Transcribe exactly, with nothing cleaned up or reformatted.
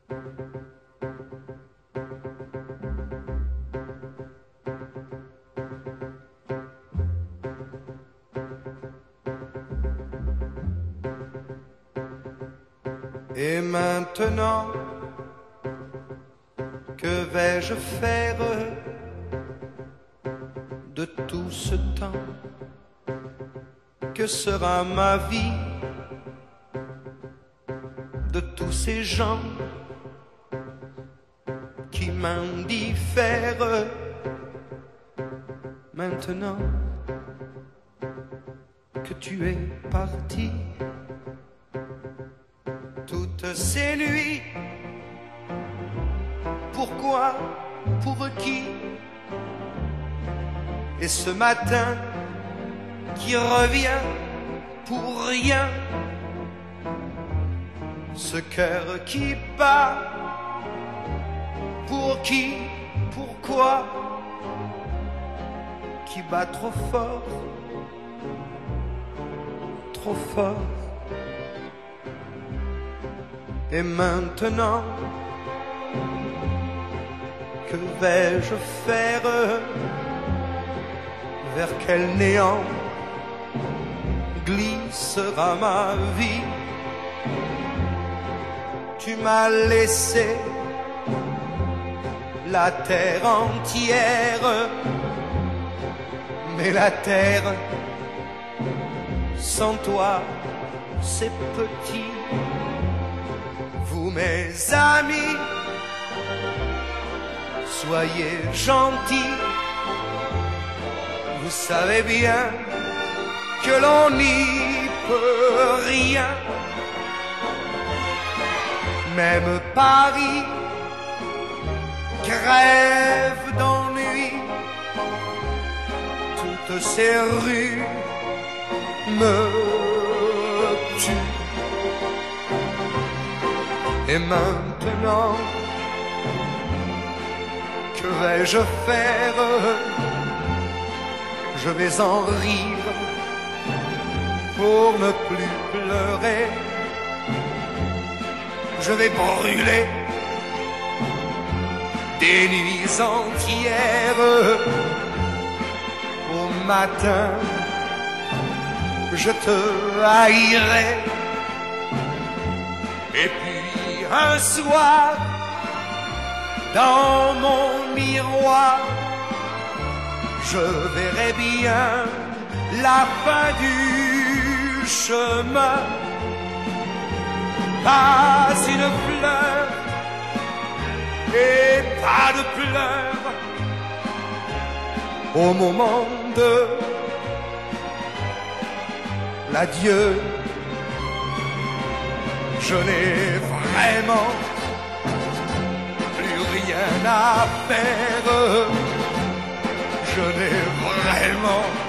Et maintenant, que vais-je faire de tout ce temps? Que sera ma vie de tous ces gens qui m'indiffèrent? Maintenant que tu es parti, toutes ces nuits, pourquoi, pour qui? Et ce matin qui revient pour rien, ce cœur qui bat, pour qui, pourquoi, qui bat trop fort, trop fort. Et maintenant, que vais-je faire? Vers quel néant glissera ma vie? Tu m'as laissé la terre entière, mais la terre sans toi c'est petit. Vous mes amis, soyez gentils, vous savez bien que l'on n'y peut rien. Même Paris crève d'ennui, toutes ces rues me tuent. Et maintenant, que vais-je faire? Je vais en rire pour ne plus pleurer. Je vais brûler des nuits entières. Au matin, je te haïrai. Et puis un soir, dans mon miroir, je verrai bien la fin du chemin. Pas une fleur et pas de pleurs au moment de l'adieu. Je n'ai vraiment plus rien à faire. Je n'ai vraiment